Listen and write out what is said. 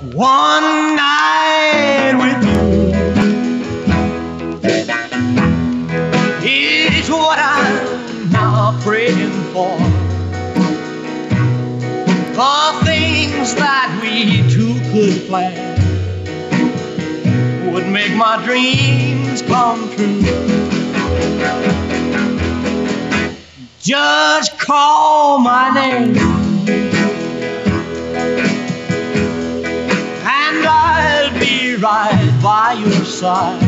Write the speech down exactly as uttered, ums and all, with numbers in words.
One night with you is what I'm now praying for. For things that we two could plan would make my dreams come true. Just call my name and I'll be right by your side.